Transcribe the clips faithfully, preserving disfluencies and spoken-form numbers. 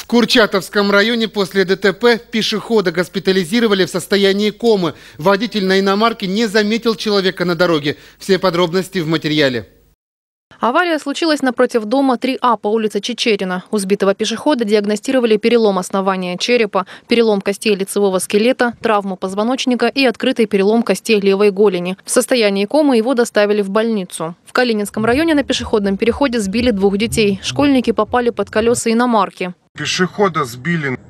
Курчатовском районе после ДТП пешехода госпитализировали в состоянии комы. Водитель на иномарке не заметил человека на дороге. Все подробности в материале. Авария случилась напротив дома три А по улице Чичерина. У сбитого пешехода диагностировали перелом основания черепа, перелом костей лицевого скелета, травму позвоночника и открытый перелом костей левой голени. В состоянии комы его доставили в больницу. В Калининском районе на пешеходном переходе сбили двух детей. Школьники попали под колеса иномарки. Пешехода сбили.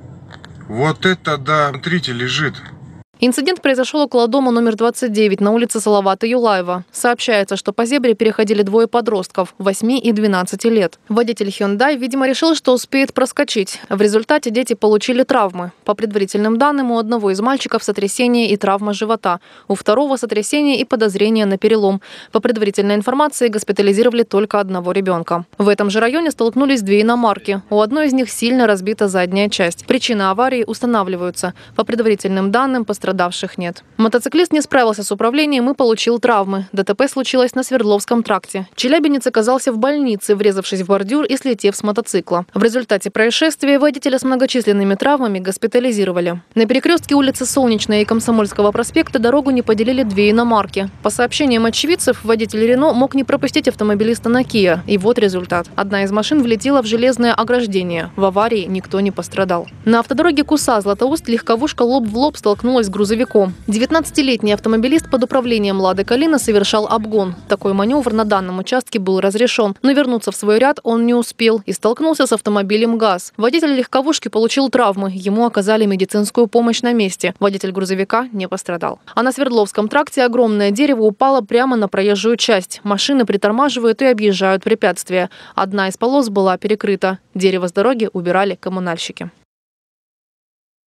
Вот это да, смотрите, лежит. Инцидент произошел около дома номер двадцать девять на улице Салавата Юлаева. Сообщается, что по зебре переходили двое подростков – восьми и двенадцати лет. Водитель Hyundai, видимо, решил, что успеет проскочить. В результате дети получили травмы. По предварительным данным, у одного из мальчиков сотрясение и травма живота, у второго сотрясение и подозрение на перелом. По предварительной информации, госпитализировали только одного ребенка. В этом же районе столкнулись две иномарки. У одной из них сильно разбита задняя часть. Причины аварии устанавливаются. По предварительным данным, пострадавших нет. Мотоциклист не справился с управлением и получил травмы. ДТП случилось на Свердловском тракте. Челябинец оказался в больнице, врезавшись в бордюр и слетев с мотоцикла. В результате происшествия водителя с многочисленными травмами госпитализировали. На перекрестке улицы Солнечной и Комсомольского проспекта дорогу не поделили две иномарки. По сообщениям очевидцев, водитель Рено мог не пропустить автомобилиста на Kia. И вот результат. Одна из машин влетела в железное ограждение. В аварии никто не пострадал. На автодороге Куса-Златоуст легковушка лоб в лоб столкнулась с грузовиком. девятнадцатилетний автомобилист под управлением «Лады Калина» совершал обгон. Такой маневр на данном участке был разрешен. Но вернуться в свой ряд он не успел и столкнулся с автомобилем ГАЗ. Водитель легковушки получил травмы. Ему оказали медицинскую помощь на месте. Водитель грузовика не пострадал. А на Свердловском тракте огромное дерево упало прямо на проезжую часть. Машины притормаживают и объезжают препятствия. Одна из полос была перекрыта. Дерево с дороги убирали коммунальщики.